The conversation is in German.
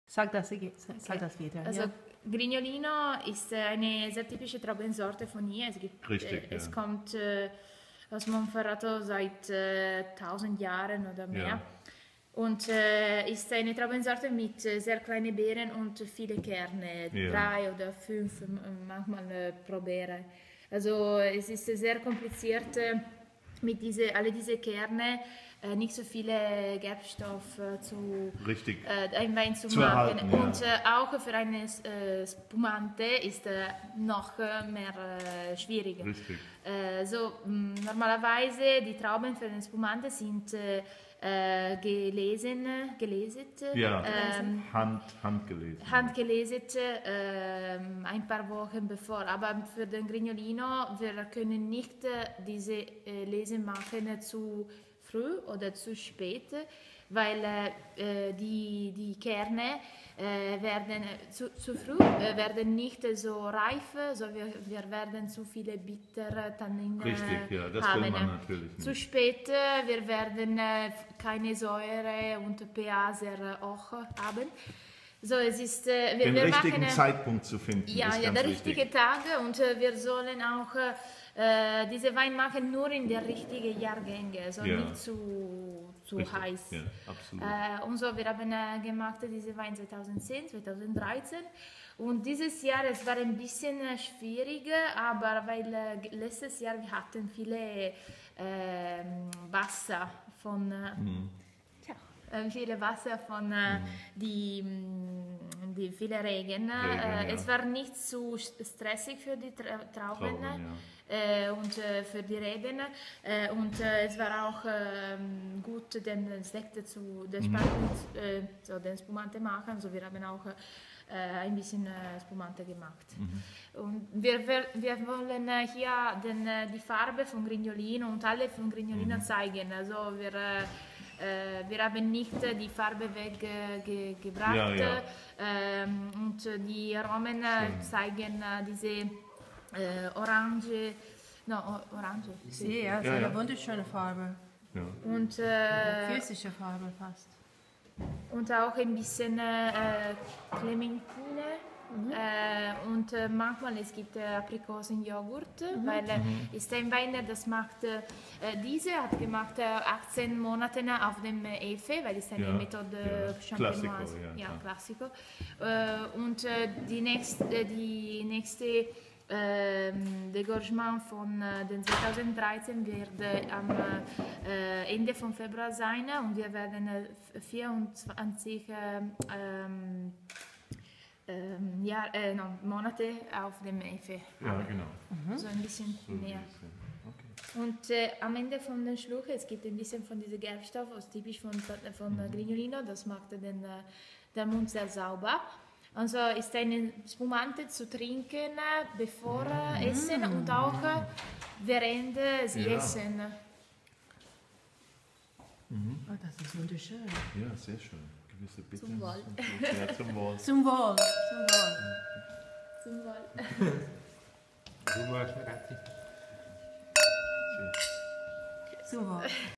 Sag das wieder. Also ja. Grignolino ist eine sehr typische Traubensorte von hier. Es kommt aus Monferrato seit 1000 Jahren oder mehr. Ja. Und ist eine Traubensorte mit sehr kleinen Beeren und viele Kerne, 3 oder 5 manchmal pro Beere. Also es ist sehr kompliziert mit alle diese Kerne nicht so viele Gerbstoff zu ein Wein zu machen. Erhalten, ja. Und auch für eine Spumante ist noch mehr schwieriger. Richtig. Normalerweise die Trauben für eine Spumante sind gelesen, ja, handgelesen. Handgelesen ein paar Wochen bevor. Aber für den Grignolino, wir können nicht diese Lesen machen zu früh oder zu spät, weil die Kerne werden zu früh werden nicht so reif, so wir werden zu viele bittere Tannine Richtig, ja, das haben. will man natürlich nicht. Zu spät, wir werden keine Säure und pH sehr hoch haben. So, es ist, den richtigen Zeitpunkt zu finden, ja, ist ja, ganz der wichtig. richtige Tag, und wir sollen auch diese Wein machen nur in der richtigen Jahrgänge, also nicht zu heiß. Ja, absolut. Und so, wir haben gemacht diese Wein 2010, 2013, und dieses Jahr, es war ein bisschen schwieriger, aber weil letztes Jahr wir hatten viele Wasser von viele Wasser von die viele Regen. Es war nicht zu stressig für die Trauben und für die Reben, und es war auch gut, den Sekt den Spumante machen. So, wir haben auch ein bisschen Spumante gemacht. Und wir wollen hier die Farbe von Grignolino und alle von Grignolino zeigen. Also wir haben nicht die Farbe weggebracht, und die Aromen zeigen diese Orange. Sí, ja, so eine wunderschöne Farbe. Ja. Und Physische Farbe fast. und auch ein bisschen Clementine. Und manchmal es gibt Aprikosenjoghurt, weil ist ein Wein, das macht, diese hat gemacht 18 Monate auf dem Hefe, weil es eine Methode champenoise, Classico. Und die nächste Degorgement von den 2013 wird am Ende von Februar sein, und wir werden 24 Monate auf dem Hefe haben. Ja, genau. So ein bisschen mehr. Okay. Und am Ende von den Schluck, es gibt ein bisschen von diesem Gerbstoff, was typisch von Grignolino, das macht den Mund sehr sauber. Also ist eine Spumante zu trinken, bevor Essen und auch während sie essen. Oh, das ist wunderschön. Ja, sehr schön. Gewisse Bitte. Zum Wohl. Ja, zum Wohl. Zum Wohl. Zum Wohl. Zum Wohl, Schmerati. Zum Wohl.